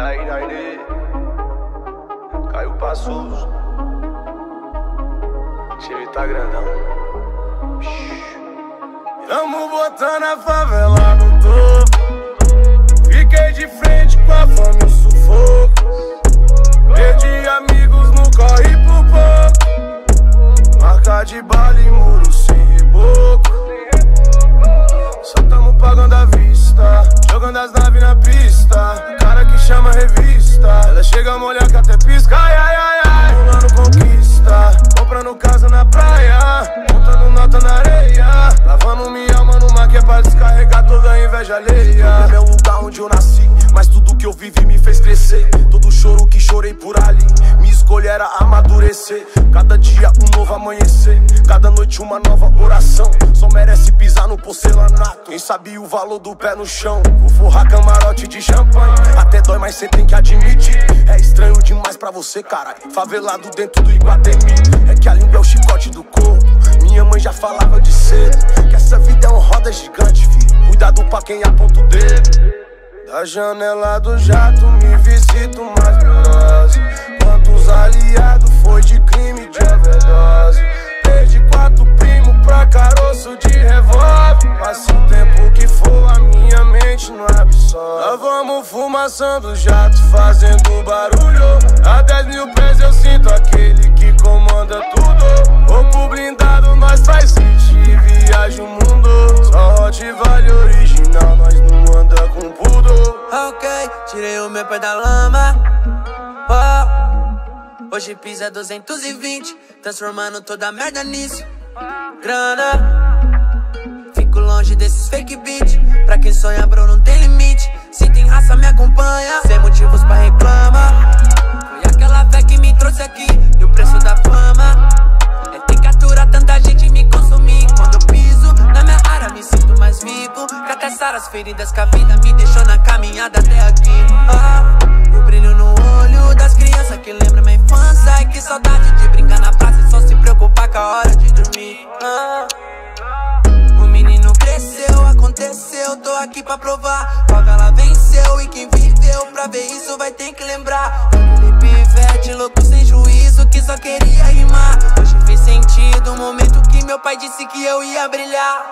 Daí, caiu Passos. Time tá grandão. Tamo botando a favela no topo. Fiquei de frente com a fome e o sufoco. Perdi amigos no corre por pouco. Marca de bala e muro sem reboco. Só tamo pagando à vista, jogando as naves na pista. Cara que chama revista, ela chega a molhar que até pisca. Ai, ai, ai, ai, rolando conquista, comprando casa na praia, montando nota na areia, lavando minha alma no mar que é pra descarregar toda a inveja alheia. É o lugar onde eu nasci, mas tudo que eu vivi me fez crescer. Todo choro que chorei por ali, minha escolha era amadurecer. Cada dia um novo amanhecer, cada noite uma nova oração. Só merece pisar no porcelanato quem sabia o valor do pé no chão. Vou forrar camarote de champanhe, até dói, mas cê tem que admitir. É estranho demais pra você, caralho, favelado dentro do Iguatemi. É que a língua é o chicote do corpo, minha mãe já falava de cedo que essa vida é uma roda gigante, filho, cuidado pra quem aponta o dedo. Da janela do jato me visito mais veloz. Quantos aliados foi de crime de overdose. Perdi 4 primos pra caroço de revólver. Passe o tempo que for, a minha mente não absorve. Nós vamos fumaçando jato, fazendo barulho. A 10 mil pés eu sinto aquele que comanda tudo. Corpo blindado, nós faz sentir, viaja o mundo. Só Hot vale original, nós não anda com pudor. Ok, tirei o meu pé da lama. Hoje pisa 220, transformando toda a merda nisso. Grana, fico longe desses fake beat. Pra quem sonha, bro, não tem limite. Se tem raça, me acompanha, sem motivos pra reclamar. Foi aquela fé que me trouxe aqui, e o preço da fama é ter que aturar tanta gente me consumir. Quando eu piso na minha área, me sinto mais vivo. Cateçar as feridas que a vida me deixou na caminhada até aqui. O brilho no olho das crianças que lembra minha infância. E que saudade de brincar na praça e só se preocupar com a hora de dormir. O menino cresceu, aconteceu, tô aqui pra provar. Favela venceu e quem viveu pra ver isso vai ter que lembrar. Aquele pivete louco sem juízo que só queria rimar. Hoje fez sentido o momento que meu pai disse que eu ia brilhar.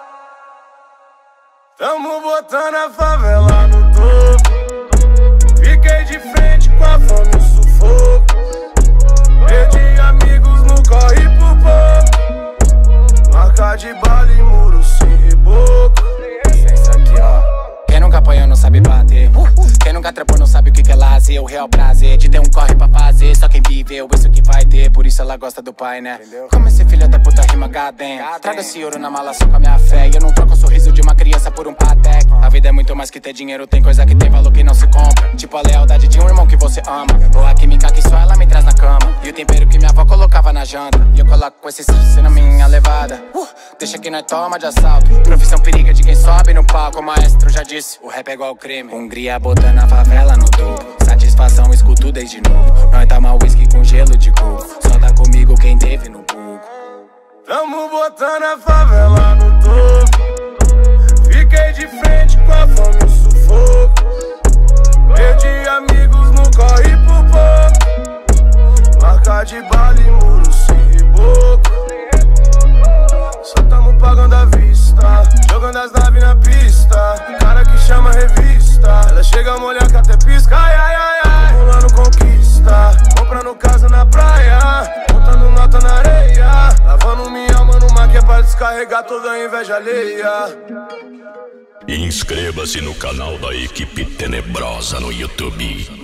Tamo botando a favela no topo. Fiquei de frente com a fome e o sufoco. Perdi amigos no corre por pouco. Marca de bala e muro sem reboco. Isso aqui, ó. Quem nunca apanhou não sabe bater. Quem nunca trepou não sabe o que é lazer. O real prazer de ter um corre pra fazer. Só quem viveu isso que vai ter. Por isso ela gosta do pai, né? Entendeu? Como esse filho da puta rima gadem. Traga esse ouro na mala só com a minha fé. E eu não troco o sorriso de uma criança por um patek. A vida é muito mais que ter dinheiro. Tem coisa que tem valor que não se compra. Tipo a lealdade de um irmão que você ama. Ou a química que só ela me traz na cama. E o tempero que minha avó colocava na janta. E eu coloco com esse sino na minha levada. Deixa que nós toma de assalto. Profissão periga de quem sobe no palco. O maestro já disse, o rap é igual crime. Hungria botando a favela no topo. Satisfação escuto desde novo. Nós tá mal whisky com gelo de coco. Só tá comigo quem teve no pouco. Tamo botando a favela no topo. Fiquei de frente com a fome e o sufoco. Perdi amigos no corre por pouco. Marca de bala e muro sem reboco. Só tamo pagando à vista, jogando as naves na pista. Cara que chama revista, ela chega a molhar que até pisca. Ai, ai, ai, ai, rolando conquista, comprando casa na praia, montando nota na areia, lavando minha alma no mar que é pra descarregar toda a inveja alheia. Inscreva-se no canal da Equipe Tenebrosa no YouTube.